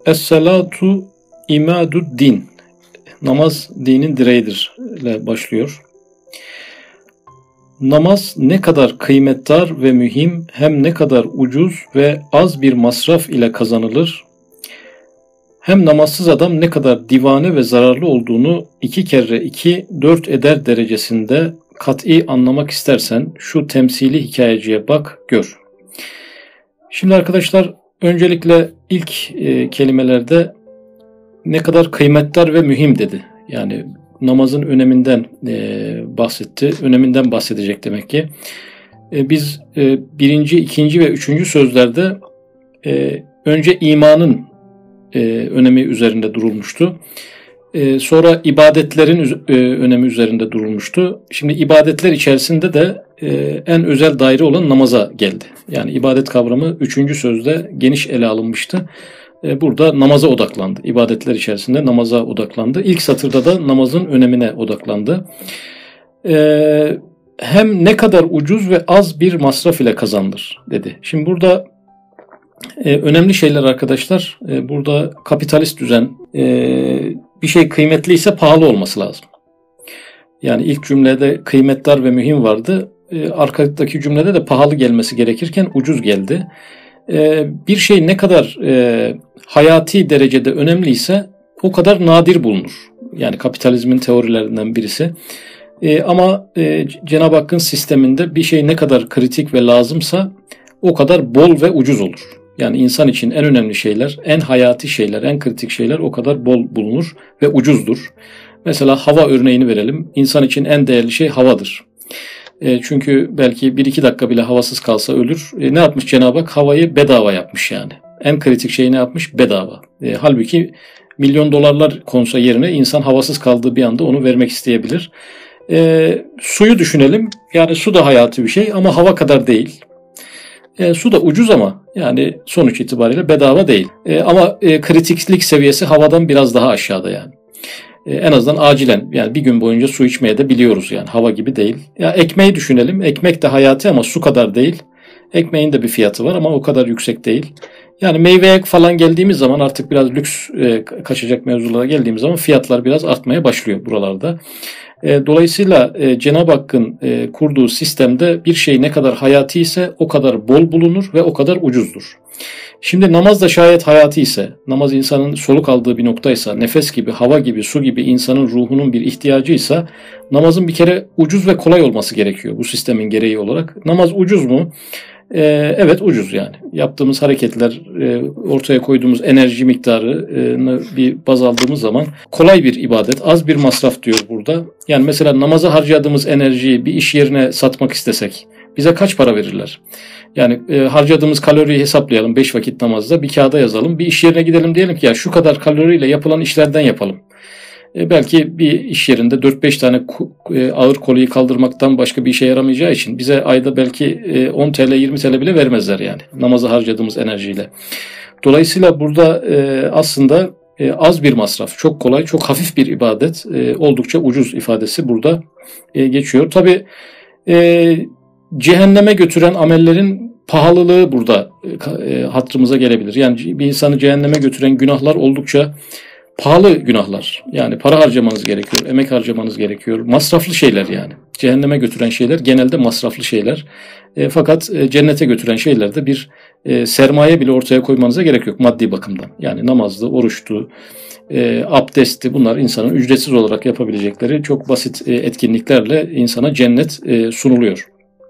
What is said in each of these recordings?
Es-salatu imadud din. Namaz dinin direğidir ile başlıyor. Namaz ne kadar kıymetdar ve mühim, hem ne kadar ucuz ve az bir masraf ile kazanılır, hem namazsız adam ne kadar divane ve zararlı olduğunu 2 kere 2 4 eder derecesinde kat'i anlamak istersen şu temsili hikayeciye bak, gör. Şimdi arkadaşlar, öncelikle ilk kelimelerde ne kadar kıymetdar ve mühim dedi. Yani namazın öneminden bahsetti. Öneminden bahsedecek demek ki. Biz birinci, ikinci ve üçüncü sözlerde önce imanın önemi üzerinde durulmuştu. Sonra ibadetlerin önemi üzerinde durulmuştu. Şimdi ibadetler içerisinde de en özel daire olan namaza geldi. Yani ibadet kavramı 3. sözde geniş ele alınmıştı. Burada namaza odaklandı. İbadetler içerisinde namaza odaklandı. İlk satırda da namazın önemine odaklandı. Hem ne kadar ucuz ve az bir masraf ile kazanılır dedi. Şimdi burada önemli şeyler arkadaşlar. Burada kapitalist düzen, bir şey kıymetliyse pahalı olması lazım. Yani ilk cümlede kıymetdar ve mühim vardı. Arkadaki cümlede de pahalı gelmesi gerekirken ucuz geldi. Bir şey ne kadar hayati derecede önemliyse o kadar nadir bulunur. Yani kapitalizmin teorilerinden birisi. Ama Cenab-ı Hakk'ın sisteminde bir şey ne kadar kritik ve lazımsa o kadar bol ve ucuz olur. Yani insan için en önemli şeyler, en hayati şeyler, en kritik şeyler o kadar bol bulunur ve ucuzdur. Mesela hava örneğini verelim. İnsan için en değerli şey havadır. Çünkü belki 1-2 dakika bile havasız kalsa ölür. Ne yapmış Cenab-ı Hak? Havayı bedava yapmış yani. En kritik şeyi ne yapmış? Bedava. Halbuki milyon dolarlar konsa yerine insan havasız kaldığı bir anda onu vermek isteyebilir. Suyu düşünelim. Yani su da hayati bir şey ama hava kadar değil. Su da ucuz ama yani sonuç itibariyle bedava değil. Ama kritiklik seviyesi havadan biraz daha aşağıda yani. En azından acilen yani bir gün boyunca su içmeye de biliyoruz yani hava gibi değil. Ya ekmeği düşünelim. Ekmek de hayati ama su kadar değil. Ekmeğin de bir fiyatı var ama o kadar yüksek değil. Yani meyveye falan geldiğimiz zaman artık biraz lüks kaçacak mevzulara geldiğimiz zaman fiyatlar biraz artmaya başlıyor buralarda. Dolayısıyla Cenab-ı Hakk'ın kurduğu sistemde bir şey ne kadar hayati ise o kadar bol bulunur ve o kadar ucuzdur. Şimdi namaz da şayet hayati ise, namaz insanın soluk aldığı bir noktaysa, nefes gibi, hava gibi, su gibi insanın ruhunun bir ihtiyacıysa namazın bir kere ucuz ve kolay olması gerekiyor bu sistemin gereği olarak. Namaz ucuz mu? Evet ucuz yani. Yaptığımız hareketler, ortaya koyduğumuz enerji miktarını bir baz aldığımız zaman kolay bir ibadet, az bir masraf diyor burada. Yani mesela namaza harcadığımız enerjiyi bir iş yerine satmak istesek bize kaç para verirler? Yani harcadığımız kaloriyi hesaplayalım 5 vakit namazda, bir kağıda yazalım. Bir iş yerine gidelim, diyelim ki ya şu kadar kaloriyle yapılan işlerden yapalım. Belki bir iş yerinde 4-5 tane ağır kolyeyi kaldırmaktan başka bir işe yaramayacağı için bize ayda belki 10 TL 20 TL bile vermezler yani namaza harcadığımız enerjiyle. Dolayısıyla burada aslında az bir masraf, çok kolay, çok hafif bir ibadet, oldukça ucuz ifadesi burada geçiyor. Tabii cehenneme götüren amellerin pahalılığı burada hatırımıza gelebilir. Yani bir insanı cehenneme götüren günahlar oldukça pahalı günahlar. Yani para harcamanız gerekiyor, emek harcamanız gerekiyor. Masraflı şeyler yani. Cehenneme götüren şeyler genelde masraflı şeyler. Fakat cennete götüren şeylerde bir sermaye bile ortaya koymanıza gerek yok maddi bakımdan. Yani namazdı, oruçtu, abdestti, bunlar insanın ücretsiz olarak yapabilecekleri çok basit etkinliklerle insana cennet sunuluyor.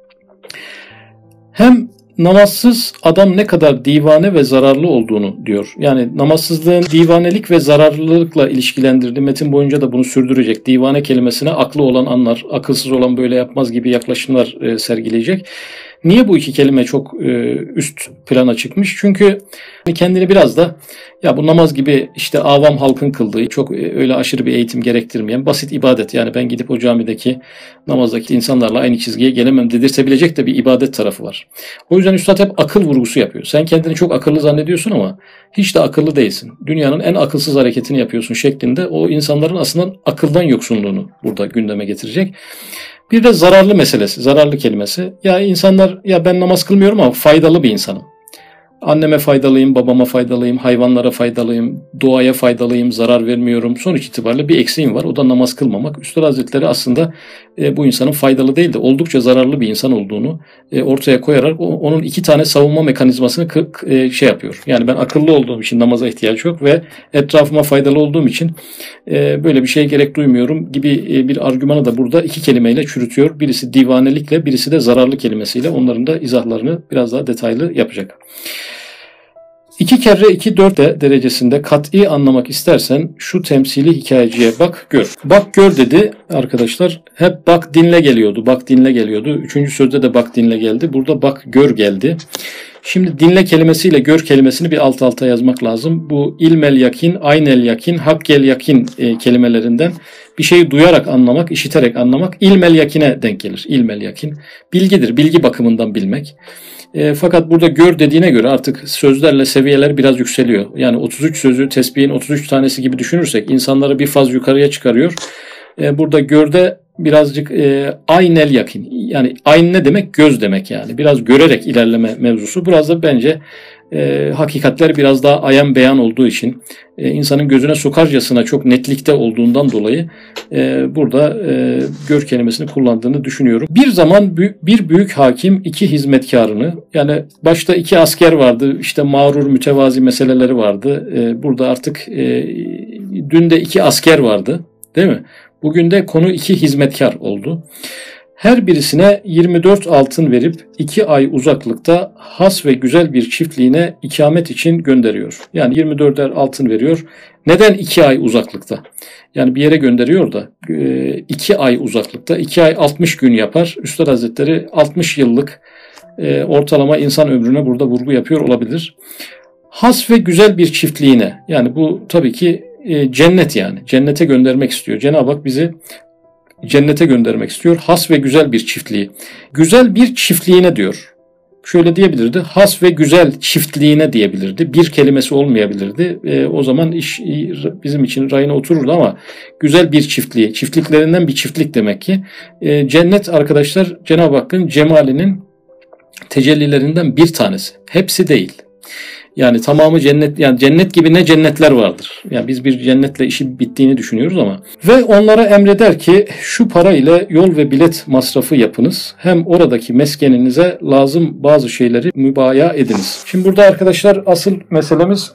Hem namazsız adam ne kadar divane ve zararlı olduğunu diyor. Yani namazsızlığın divanelik ve zararlılıkla ilişkilendirdiği, metin boyunca da bunu sürdürecek. Divane kelimesine aklı olan anlar, akılsız olan böyle yapmaz gibi yaklaşımlar sergileyecek. Niye bu iki kelime çok üst plana çıkmış? Çünkü kendini biraz da ya bu namaz gibi işte avam halkın kıldığı, çok öyle aşırı bir eğitim gerektirmeyen basit ibadet. Yani ben gidip o camideki namazdaki insanlarla aynı çizgiye gelemem dedirtebilecek de bir ibadet tarafı var. O yüzden Üstad hep akıl vurgusu yapıyor. Sen kendini çok akıllı zannediyorsun ama hiç de akıllı değilsin. Dünyanın en akılsız hareketini yapıyorsun şeklinde o insanların aslında akıldan yoksunluğunu burada gündeme getirecek. Bir de zararlı meselesi, zararlı kelimesi. Ya insanlar, ya ben namaz kılmıyorum ama faydalı bir insanım. Anneme faydalıyım, babama faydalıyım, hayvanlara faydalıyım, doğaya faydalıyım, zarar vermiyorum. Sonuç itibariyle bir eksiğim var. O da namaz kılmamak. Üstad Hazretleri aslında bu insanın faydalı değil de oldukça zararlı bir insan olduğunu ortaya koyarak onun iki tane savunma mekanizmasını yapıyor. Yani ben akıllı olduğum için namaza ihtiyaç yok ve etrafıma faydalı olduğum için böyle bir şeye gerek duymuyorum gibi bir argümanı da burada iki kelimeyle çürütüyor. Birisi divanelikle, birisi de zararlı kelimesiyle. Onların da izahlarını biraz daha detaylı yapacak. 2 kere 2 4 derecesinde kat'i anlamak istersen şu temsili hikayeciye bak gör. Bak gör dedi arkadaşlar. Hep bak dinle geliyordu. Bak dinle geliyordu. 3. sözde de bak dinle geldi. Burada bak gör geldi. Şimdi dinle kelimesiyle gör kelimesini bir alt alta yazmak lazım. Bu ilmel yakin, aynel yakin, hakkel yakin kelimelerinden bir şeyi duyarak anlamak, işiterek anlamak ilmel yakine denk gelir. İlmel yakin. Bilgidir. Bilgi bakımından bilmek. Fakat burada gör dediğine göre artık sözlerle seviyeler biraz yükseliyor. Yani 33 sözü tesbihin 33 tanesi gibi düşünürsek insanları bir faz yukarıya çıkarıyor. Burada görde birazcık aynel yakin. Yani ayn ne demek? Göz demek yani. Biraz görerek ilerleme mevzusu. Biraz da bence hakikatler biraz daha ayan beyan olduğu için insanın gözüne sokarcasına çok netlikte olduğundan dolayı burada gör kelimesini kullandığını düşünüyorum. Bir zaman bir büyük hakim iki hizmetkarını, yani başta iki asker vardı, işte mağrur mütevazi meseleleri vardı. Burada artık dün de iki asker vardı, değil mi? Bugün de konu iki hizmetkar oldu. Her birisine 24 altın verip 2 ay uzaklıkta has ve güzel bir çiftliğine ikamet için gönderiyor. Yani 24'er altın veriyor. Neden 2 ay uzaklıkta? Yani bir yere gönderiyor da 2 ay uzaklıkta. 2 ay 60 gün yapar. Üstad Hazretleri 60 yıllık ortalama insan ömrüne burada vurgu yapıyor olabilir. Has ve güzel bir çiftliğine, yani bu tabii ki cennet, yani cennete göndermek istiyor. Cenab-ı Hak bizi cennete göndermek istiyor. Has ve güzel bir çiftliği. Güzel bir çiftliğine diyor. Şöyle diyebilirdi. Has ve güzel çiftliğine diyebilirdi. Bir kelimesi olmayabilirdi. O zaman iş bizim için rayına otururdu ama güzel bir çiftliği. Çiftliklerinden bir çiftlik demek ki. Cennet arkadaşlar Cenab-ı Hakk'ın cemalinin tecellilerinden bir tanesi. Hepsi değil. Yani tamamı cennet, yani cennet gibi ne cennetler vardır. Yani biz bir cennetle işi bittiğini düşünüyoruz ama. Ve onlara emreder ki şu para ile yol ve bilet masrafı yapınız. Hem oradaki meskeninize lazım bazı şeyleri mübaya ediniz. Şimdi burada arkadaşlar asıl meselemiz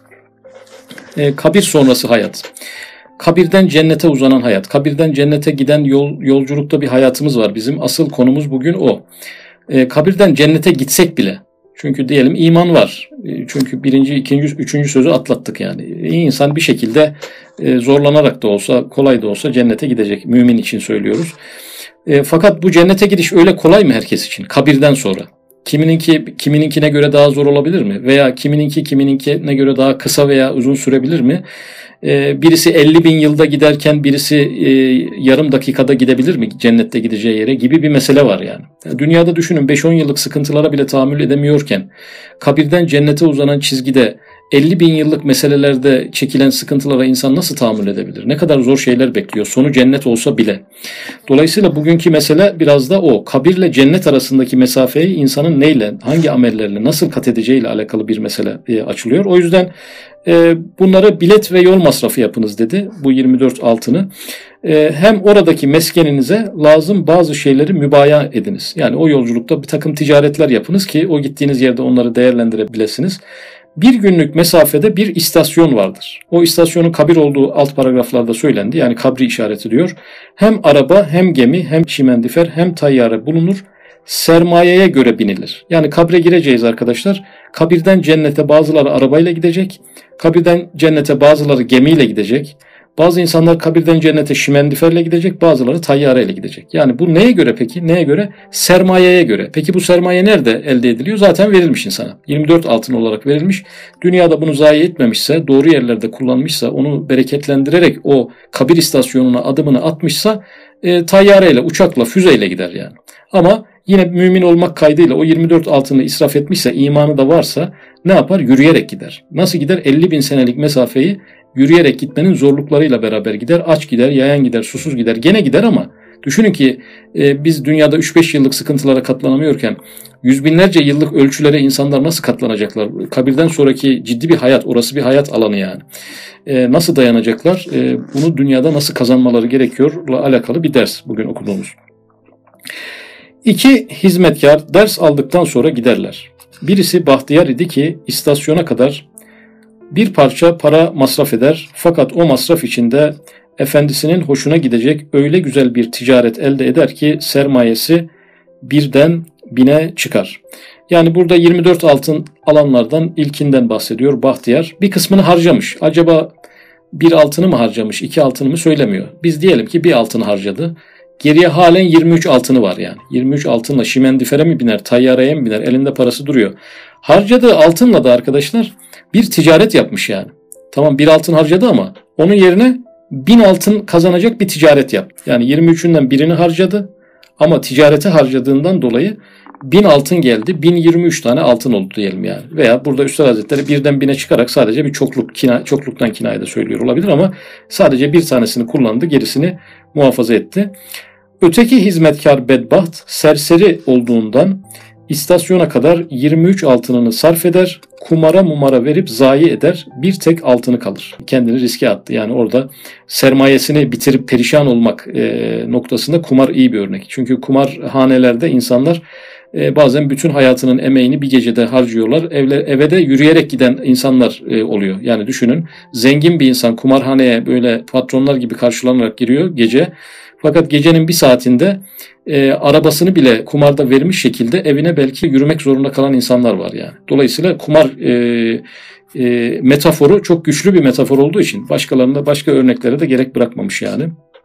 kabir sonrası hayat. Kabirden cennete uzanan hayat. Kabirden cennete giden yolculukta bir hayatımız var bizim. Asıl konumuz bugün o. Kabirden cennete gitsek bile. Çünkü diyelim iman var. Çünkü 1., 2., 3. sözü atlattık yani. İnsan bir şekilde zorlanarak da olsa, kolay da olsa cennete gidecek. Mümin için söylüyoruz. Fakat bu cennete gidiş öyle kolay mı herkes için? Kabirden sonra. Kimininkine göre daha zor olabilir mi? Veya kimininkine göre daha kısa veya uzun sürebilir mi? Birisi 50.000 yılda giderken birisi yarım dakikada gidebilir mi cennette gideceği yere gibi bir mesele var yani. Dünyada düşünün 5-10 yıllık sıkıntılara bile tahammül edemiyorken kabirden cennete uzanan çizgide 50.000 yıllık meselelerde çekilen sıkıntılara insan nasıl tahammül edebilir? Ne kadar zor şeyler bekliyor. Sonu cennet olsa bile. Dolayısıyla bugünkü mesele biraz da o. Kabirle cennet arasındaki mesafeyi insanın neyle, hangi amellerle, nasıl kat edeceğiyle alakalı bir mesele açılıyor. O yüzden bunları bilet ve yol masrafı yapınız dedi. Bu 24 altını. Hem oradaki meskeninize lazım bazı şeyleri mübaya ediniz. Yani o yolculukta bir takım ticaretler yapınız ki o gittiğiniz yerde onları değerlendirebilirsiniz. Bir günlük mesafede bir istasyon vardır. O istasyonun kabir olduğu alt paragraflarda söylendi. Yani kabri işaret ediyor. Hem araba, hem gemi, hem şimendifer, hem tayyare bulunur. Sermayeye göre binilir. Yani kabre gireceğiz arkadaşlar. Kabirden cennete bazıları arabayla gidecek. Kabirden cennete bazıları gemiyle gidecek. Bazı insanlar kabirden cennete şimendiferle gidecek, bazıları tayyareyle gidecek. Yani bu neye göre peki? Neye göre? Sermayeye göre. Peki bu sermaye nerede elde ediliyor? Zaten verilmiş insana. 24 altın olarak verilmiş. Dünyada bunu zayi etmemişse, doğru yerlerde kullanmışsa, onu bereketlendirerek o kabir istasyonuna adımını atmışsa tayyareyle, uçakla, füzeyle gider yani. Ama yine mümin olmak kaydıyla o 24 altını israf etmişse, imanı da varsa ne yapar? Yürüyerek gider. Nasıl gider? 50.000 senelik mesafeyi yürüyerek gitmenin zorluklarıyla beraber gider. Aç gider, yayan gider, susuz gider. Gene gider ama düşünün ki biz dünyada 3-5 yıllık sıkıntılara katlanamıyorken yüz binlerce yıllık ölçülere insanlar nasıl katlanacaklar? Kabirden sonraki ciddi bir hayat, orası bir hayat alanı yani. Nasıl dayanacaklar? Bunu dünyada nasıl kazanmaları gerekiyorla alakalı bir ders bugün okuduğumuz. 2 hizmetkar ders aldıktan sonra giderler. Birisi bahtiyar idi ki istasyona kadar bir parça para masraf eder, fakat o masraf içinde efendisinin hoşuna gidecek öyle güzel bir ticaret elde eder ki sermayesi birden 1000'e çıkar. Yani burada 24 altın alanlardan ilkinden bahsediyor bahtiyar. Bir kısmını harcamış. Acaba bir altını mı harcamış, 2 altını mı söylemiyor. Biz diyelim ki bir altını harcadı. Geriye halen 23 altını var yani. 23 altınla şimendifere mi biner, tayyareye mi biner, elinde parası duruyor. Harcadığı altınla da arkadaşlar bir ticaret yapmış yani. Tamam, bir altın harcadı ama onun yerine 1000 altın kazanacak bir ticaret yaptı. Yani 23'ünden birini harcadı ama ticarete harcadığından dolayı 1000 altın geldi. 1023 tane altın oldu diyelim yani. Veya burada Üstad Hazretleri birden 1000'e çıkarak sadece bir çokluktan kinayede söylüyor olabilir ama sadece bir tanesini kullandı, gerisini muhafaza etti. Öteki hizmetkar bedbaht serseri olduğundan istasyona kadar 23 altınını sarf eder, kumara verip zayi eder, bir tek altını kalır. Kendini riske attı. Yani orada sermayesini bitirip perişan olmak noktasında kumar iyi bir örnek. Çünkü kumarhanelerde insanlar bazen bütün hayatının emeğini bir gecede harcıyorlar. Eve de yürüyerek giden insanlar oluyor. Yani düşünün, zengin bir insan kumarhaneye böyle patronlar gibi karşılanarak giriyor gece. Fakat gecenin bir saatinde arabasını bile kumarda vermiş şekilde evine belki yürümek zorunda kalan insanlar var yani. Dolayısıyla kumar metaforu çok güçlü bir metafor olduğu için başkalarında başka örneklere de gerek bırakmamış yani.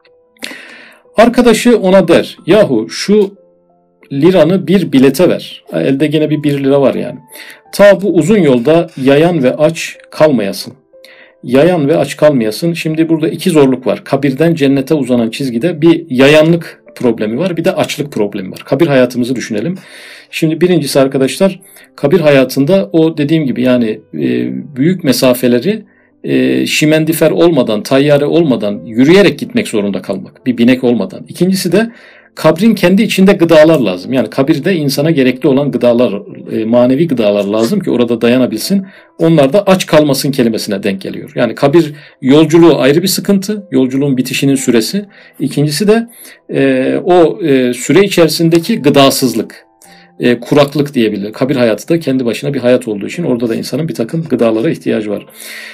Arkadaşı ona der, yahu şu liranı bir bilete ver. Elde gene bir 1 lira var yani. Ta bu uzun yolda yayan ve aç kalmayasın. Yayan ve aç kalmayasın. Şimdi burada 2 zorluk var. Kabirden cennete uzanan çizgide bir yayanlık problemi var, bir de açlık problemi var. Kabir hayatımızı düşünelim. Şimdi birincisi arkadaşlar, kabir hayatında o dediğim gibi yani büyük mesafeleri şimendifer olmadan, tayyare olmadan yürüyerek gitmek zorunda kalmak. Bir binek olmadan. İkincisi de kabrin kendi içinde gıdalar lazım. Yani kabirde insana gerekli olan gıdalar, manevi gıdalar lazım ki orada dayanabilsin. Onlar da aç kalmasın kelimesine denk geliyor. Yani kabir yolculuğu ayrı bir sıkıntı. Yolculuğun bitişinin süresi. İkincisi de o süre içerisindeki gıdasızlık. Kuraklık diyebilir. Kabir hayatı da kendi başına bir hayat olduğu için orada da insanın bir takım gıdalara ihtiyacı var.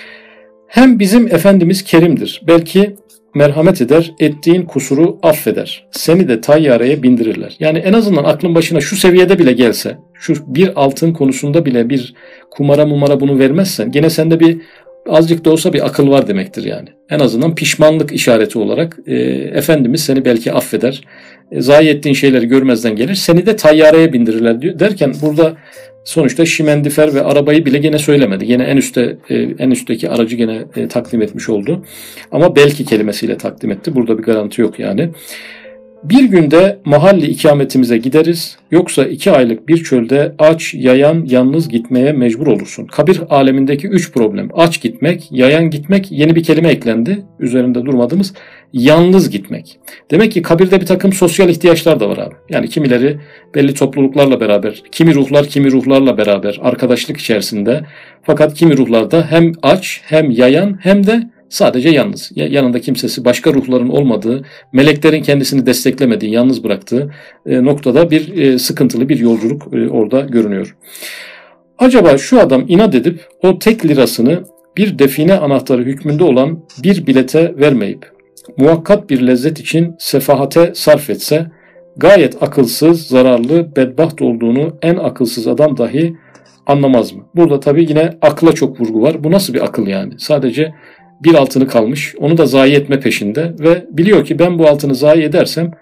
Hem bizim Efendimiz kerimdir. Belki merhamet eder, ettiğin kusuru affeder. Seni de tayyareye bindirirler. Yani en azından aklın başına şu seviyede bile gelse, şu bir altın konusunda bile bir kumara bunu vermezsen, gene sende bir azıcık da olsa bir akıl var demektir yani. En azından pişmanlık işareti olarak Efendimiz seni belki affeder. Zayi ettiğin şeyleri görmezden gelir. Seni de tayyareye bindirirler diyor. Derken burada sonuçta şimendifer ve arabayı bile gene söylemedi. Gene en üstteki aracı gene takdim etmiş oldu. Ama belki kelimesiyle takdim etti. Burada bir garanti yok yani. Bir günde mahalli ikametimize gideriz. Yoksa 2 aylık bir çölde aç, yayan, yalnız gitmeye mecbur olursun. Kabir alemindeki 3 problem. Aç gitmek, yayan gitmek, yeni bir kelime eklendi. Üzerinde durmadığımız yalnız gitmek. Demek ki kabirde bir takım sosyal ihtiyaçlar da var abi. Yani kimileri belli topluluklarla beraber, kimi ruhlarla beraber arkadaşlık içerisinde. Fakat kimi ruhlarda hem aç, hem yayan, hem de sadece yalnız. Yanında kimsesi, başka ruhların olmadığı, meleklerin kendisini desteklemediği, yalnız bıraktığı noktada bir sıkıntılı bir yolculuk orada görünüyor. Acaba şu adam inat edip o tek lirasını bir define anahtarı hükmünde olan bir bilete vermeyip muvakkat bir lezzet için sefahate sarf etse, gayet akılsız, zararlı, bedbaht olduğunu en akılsız adam dahi anlamaz mı? Burada tabii yine akla çok vurgu var. Bu nasıl bir akıl yani? Sadece bir altını kalmış, onu da zayi etme peşinde ve biliyor ki ben bu altını zayi edersem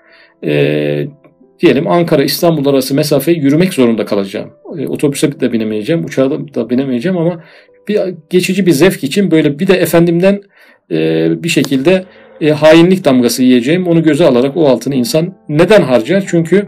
diyelim Ankara İstanbul arası mesafeyi yürümek zorunda kalacağım. Otobüse de binemeyeceğim, uçağa da binemeyeceğim ama geçici bir zevk için böyle bir de efendimden bir şekilde hainlik damgası yiyeceğim. Onu göze alarak o altını insan neden harcar? Çünkü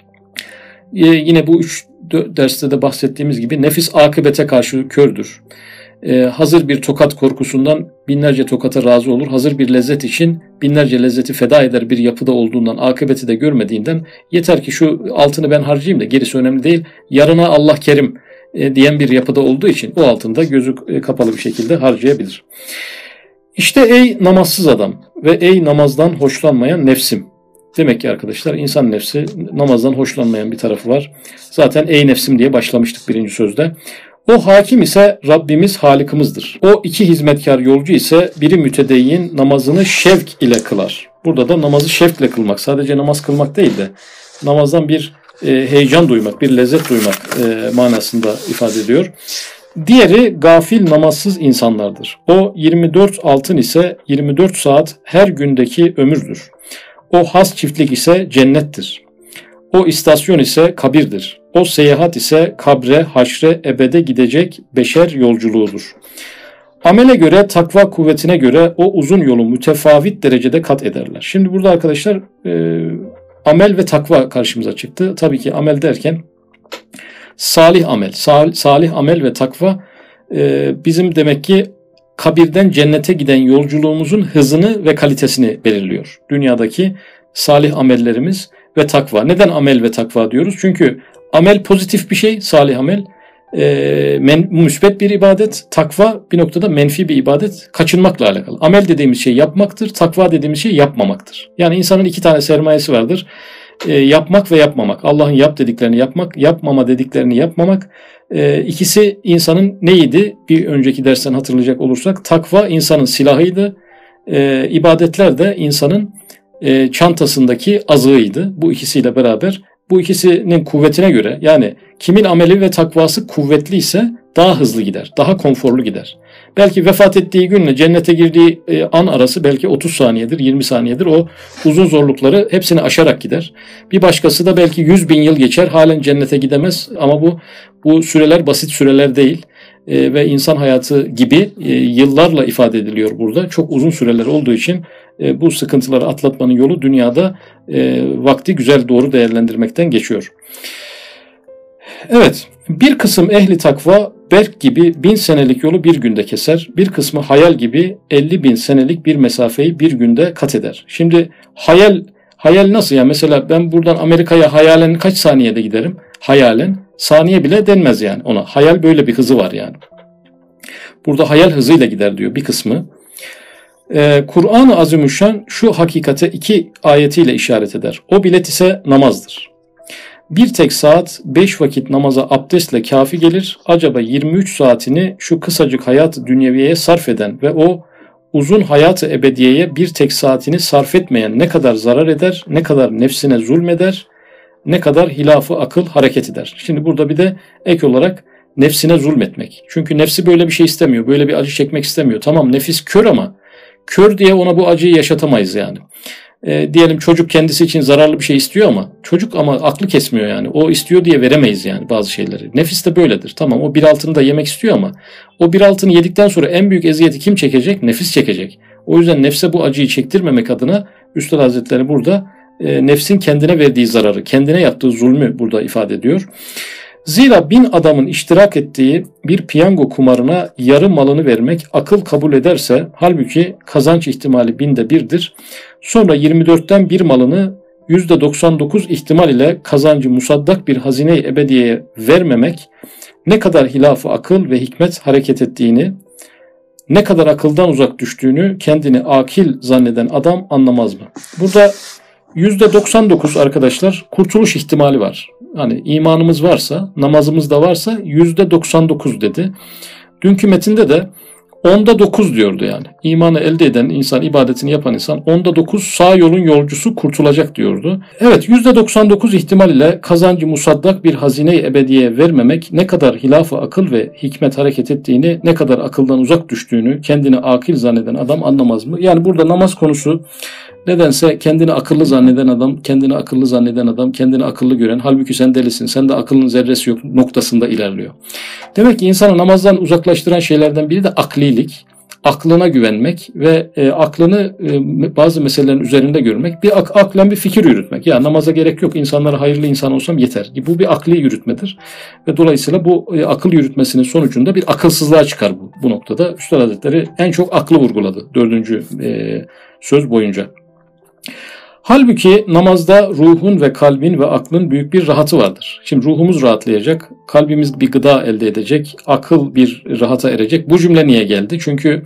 yine bu 3 derste de bahsettiğimiz gibi nefis akıbete karşı kördür. Hazır bir tokat korkusundan binlerce tokata razı olur. Hazır bir lezzet için binlerce lezzeti feda eder bir yapıda olduğundan, akıbeti de görmediğinden, yeter ki şu altını ben harcayayım da gerisi önemli değil, yarına Allah kerim diyen bir yapıda olduğu için o altında gözü kapalı bir şekilde harcayabilir. İşte ey namazsız adam ve ey namazdan hoşlanmayan nefsim. Demek ki arkadaşlar insan nefsi namazdan hoşlanmayan bir tarafı var. Zaten ey nefsim diye başlamıştık birinci sözde. O hakim ise Rabbimiz Halikimizdir. O iki hizmetkar yolcu ise biri mütedeyyin namazını şevk ile kılar. Burada da namazı şevkle kılmak, sadece namaz kılmak değil de namazdan bir heyecan duymak, bir lezzet duymak manasında ifade ediyor. Diğeri gafil namazsız insanlardır. O 24 altın ise 24 saat her gündeki ömürdür. O has çiftlik ise cennettir. O istasyon ise kabirdir. O seyahat ise kabre, haşre, ebede gidecek beşer yolculuğudur. Amele göre, takva kuvvetine göre o uzun yolu mütefavit derecede kat ederler. Şimdi burada arkadaşlar amel ve takva karşımıza çıktı. Tabii ki amel derken salih amel, salih amel ve takva bizim demek ki kabirden cennete giden yolculuğumuzun hızını ve kalitesini belirliyor. Dünyadaki salih amellerimiz ve takva. Neden amel ve takva diyoruz? Çünkü amel pozitif bir şey, salih amel. Müsbet bir ibadet, takva bir noktada menfi bir ibadet, kaçınmakla alakalı. Amel dediğimiz şey yapmaktır, takva dediğimiz şey yapmamaktır. Yani insanın iki tane sermayesi vardır. Yapmak ve yapmamak. Allah'ın yap dediklerini yapmak, yapmama dediklerini yapmamak. İkisi insanın neydi? Bir önceki dersten hatırlayacak olursak takva insanın silahıydı. İbadetler de insanın çantasındaki azığıydı. Bu ikisiyle beraber, bu ikisinin kuvvetine göre, yani kimin ameli ve takvası kuvvetliyse daha hızlı gider, daha konforlu gider. Belki vefat ettiği günle cennete girdiği an arası belki 30 saniyedir, 20 saniyedir. O uzun zorlukları hepsini aşarak gider. Bir başkası da belki 100.000 yıl geçer, halen cennete gidemez. Ama bu süreler basit süreler değil. Ve insan hayatı gibi yıllarla ifade ediliyor burada. Çok uzun süreler olduğu için bu sıkıntıları atlatmanın yolu dünyada vakti güzel doğru değerlendirmekten geçiyor. Evet, bir kısım ehli takva berk gibi 1000 senelik yolu bir günde keser. Bir kısmı hayal gibi 50.000 senelik bir mesafeyi bir günde kat eder. Şimdi hayal nasıl ya? Mesela ben buradan Amerika'ya hayalen kaç saniyede giderim? Hayalen saniye bile denmez yani ona. Hayal böyle bir hızı var yani. Burada hayal hızıyla gider diyor bir kısmı. Kur'an-ı Azimüşşan şu hakikate 2 ayetiyle işaret eder. O bilet ise namazdır. Bir tek saat 5 vakit namaza abdestle kafi gelir. Acaba 23 saatini şu kısacık hayat-ı dünyeviyeye sarf eden ve o uzun hayat-ı ebediyeye bir tek saatini sarf etmeyen ne kadar zarar eder, ne kadar nefsine zulmeder, ne kadar hilafı akıl hareket eder. Şimdi burada bir de ek olarak nefsine zulmetmek. Çünkü nefsi böyle bir şey istemiyor, böyle bir acı çekmek istemiyor. Tamam, nefis kör ama kör diye ona bu acıyı yaşatamayız yani. Diyelim çocuk kendisi için zararlı bir şey istiyor ama çocuk ama aklı kesmiyor yani. O istiyor diye veremeyiz yani bazı şeyleri. Nefis de böyledir. Tamam, o bir altını da yemek istiyor ama o bir altını yedikten sonra en büyük eziyeti kim çekecek? Nefis çekecek. O yüzden nefse bu acıyı çektirmemek adına Üstad Hazretleri burada nefsin kendine verdiği zararı, kendine yaptığı zulmü burada ifade ediyor. Zira 1000 adamın iştirak ettiği bir piyango kumarına yarı malını vermek akıl kabul ederse, halbuki kazanç ihtimali 1000'de 1'dir. Sonra 24'ten bir malını %99 ihtimal ile kazancı musaddak bir hazine-i ebediyeye vermemek ne kadar hilaf-ı akıl ve hikmet hareket ettiğini, ne kadar akıldan uzak düştüğünü kendini akil zanneden adam anlamaz mı? Burada %99 arkadaşlar kurtuluş ihtimali var. Hani imanımız varsa, namazımız da varsa %99 dedi. Dünkü metinde de 10'da 9 diyordu yani. İmanı elde eden insan, ibadetini yapan insan 10'da 9 sağ yolun yolcusu kurtulacak diyordu. Evet, %99 ihtimal ile kazancı musaddak bir hazine-i ebediye vermemek ne kadar hilaf-ı akıl ve hikmet hareket ettiğini, ne kadar akıldan uzak düştüğünü kendini akil zanneden adam anlamaz mı? Yani burada namaz konusu nedense kendini akıllı zanneden adam, kendini akıllı zanneden adam, kendini akıllı gören, halbuki sen delisin, sen de akıllın zerresi yok noktasında ilerliyor. Demek ki insanı namazdan uzaklaştıran şeylerden biri de aklilik. aklına güvenmek ve aklını bazı meselelerin üzerinde görmek, aklen bir fikir yürütmek. Ya namaza gerek yok, insanlara hayırlı insan olsam yeter. Bu bir akli yürütmedir. Ve dolayısıyla bu akıl yürütmesinin sonucunda bir akılsızlığa çıkar bu noktada. Üstad Hazretleri en çok aklı vurguladı 4. söz boyunca. Halbuki namazda ruhun ve kalbin ve aklın büyük bir rahatı vardır. Şimdi ruhumuz rahatlayacak, kalbimiz bir gıda elde edecek, akıl bir rahata erecek. Bu cümle niye geldi? Çünkü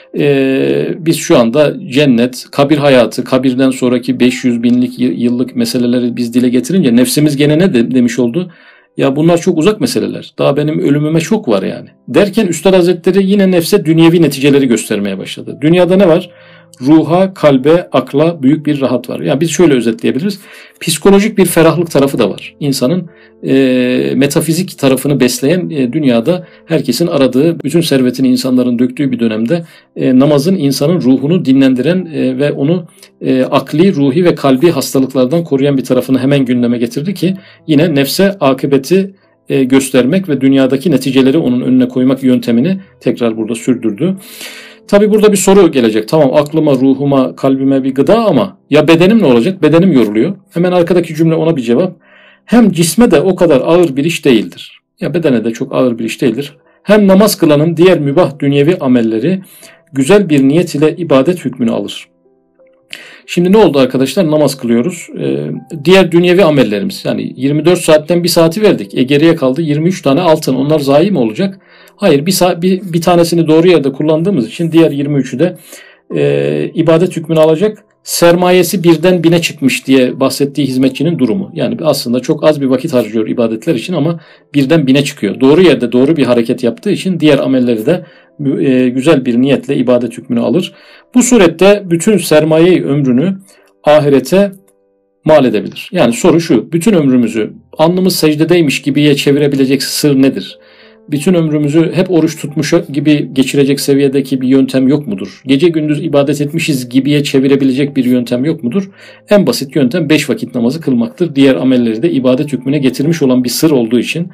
biz şu anda cennet, kabir hayatı, kabirden sonraki 500 binlik yıllık meseleleri biz dile getirince nefsimiz gene ne demiş oldu? Ya bunlar çok uzak meseleler. Daha benim ölümüme çok var yani. Derken Üstad Hazretleri yine nefse dünyevi neticeleri göstermeye başladı. Dünyada ne var? Ruha, kalbe, akla büyük bir rahat var. Yani biz şöyle özetleyebiliriz. Psikolojik bir ferahlık tarafı da var. İnsanın metafizik tarafını besleyen dünyada herkesin aradığı, bütün servetini insanların döktüğü bir dönemde namazın insanın ruhunu dinlendiren ve onu akli, ruhi ve kalbi hastalıklardan koruyan bir tarafını hemen gündeme getirdi ki yine nefse akıbeti göstermek ve dünyadaki neticeleri onun önüne koymak yöntemini tekrar burada sürdürdü. Tabi burada bir soru gelecek. Tamam, aklıma, ruhuma, kalbime bir gıda ama ya bedenim ne olacak? Bedenim yoruluyor. Hemen arkadaki cümle ona bir cevap. Hem cisme de o kadar ağır bir iş değildir. Ya bedene de çok ağır bir iş değildir. Hem namaz kılanın diğer mübah dünyevi amelleri güzel bir niyet ile ibadet hükmünü alır. Şimdi ne oldu arkadaşlar? Namaz kılıyoruz. Diğer dünyevi amellerimiz, yani 24 saatten bir saati verdik. Geriye kaldı 23 tane altın. Onlar zayi mi olacak? Hayır, bir tanesini doğru yerde kullandığımız için diğer 23'ü de ibadet hükmünü alacak. Sermayesi 1'den 1000'e çıkmış diye bahsettiği hizmetçinin durumu. Yani aslında çok az bir vakit harcıyor ibadetler için ama 1'den 1000'e çıkıyor. Doğru yerde doğru bir hareket yaptığı için diğer amelleri de güzel bir niyetle ibadet hükmünü alır. Bu surette bütün sermaye ömrünü ahirete mal edebilir. Yani soru şu: bütün ömrümüzü alnımız secdedeymiş gibiye çevirebilecek sır nedir? Bütün ömrümüzü hep oruç tutmuş gibi geçirecek seviyedeki bir yöntem yok mudur? Gece gündüz ibadet etmişiz gibiye çevirebilecek bir yöntem yok mudur? En basit yöntem 5 vakit namazı kılmaktır. Diğer amelleri de ibadet hükmüne getirmiş olan bir sır olduğu için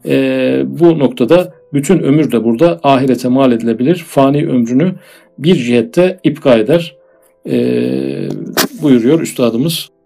bu noktada bütün ömür de burada ahirete mal edilebilir. Fani ömrünü bir cihette ipka eder buyuruyor üstadımız.